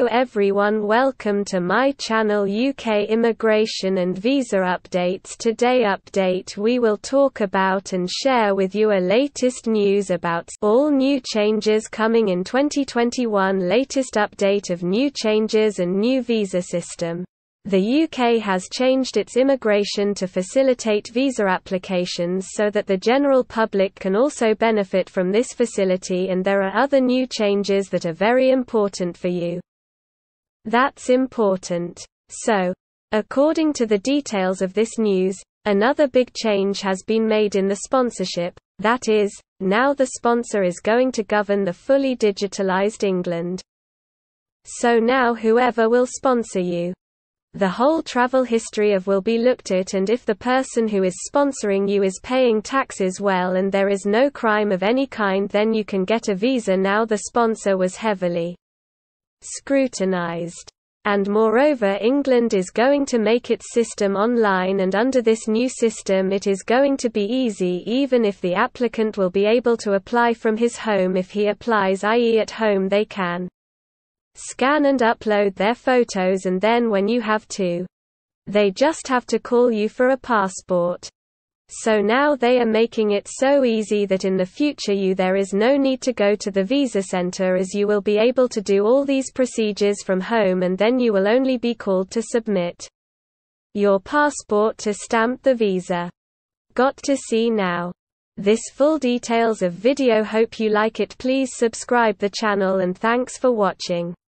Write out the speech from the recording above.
Hello everyone, welcome to my channel UK Immigration and Visa Updates. Today update we will talk about and share with you a latest news about all new changes coming in 2021, latest update of new changes and new visa system. The UK has changed its immigration to facilitate visa applications so that the general public can also benefit from this facility, and there are other new changes that are very important for you. That's important. So, according to the details of this news, another big change has been made in the sponsorship, that is, now the sponsor is going to govern the fully digitalized England. So now whoever will sponsor you, the whole travel history will be looked at, and if the person who is sponsoring you is paying taxes well and there is no crime of any kind, then you can get a visa. Now the sponsor was heavily scrutinized. And moreover, England is going to make its system online, and under this new system it is going to be easy, even if the applicant will be able to apply from his home. If he applies, i.e. at home, they can scan and upload their photos, and then when you have to, they just have to call you for a passport. So now they are making it so easy that in the future there is no need to go to the visa center, as you will be able to do all these procedures from home, and then you will only be called to submit your passport to stamp the visa. Got to see now this full details of video. Hope you like it. Please subscribe the channel, and thanks for watching.